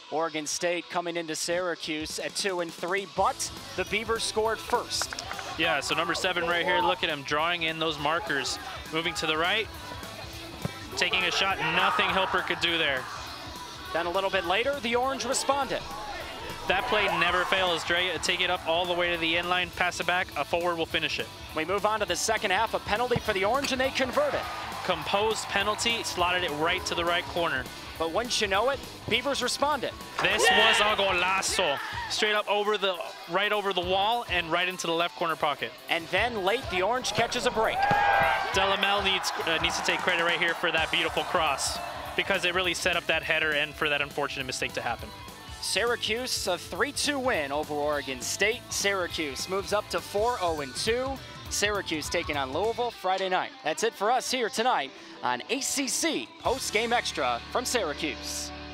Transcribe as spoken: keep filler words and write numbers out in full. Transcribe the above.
Oregon State coming into Syracuse at two and three, but the Beavers scored first. Yeah, so number seven right here, look at him drawing in those markers. Moving to the right, taking a shot, nothing Hilper could do there. Then a little bit later, the Orange responded. That play never fails. Dre, take it up all the way to the end line, pass it back, a forward will finish it. We move on to the second half, a penalty for the Orange, and they convert it. Composed penalty, slotted it right to the right corner. But once you know it, Beavers responded. This yeah! was a golazo. Straight up over the, right over the wall and right into the left corner pocket. And then late, the Orange catches a break. Delamel needs, uh, needs to take credit right here for that beautiful cross, because it really set up that header and for that unfortunate mistake to happen. Syracuse, a three two win over Oregon State. Syracuse moves up to four oh and two. Syracuse taking on Louisville Friday night. That's it for us here tonight on A C C Post Game Extra from Syracuse.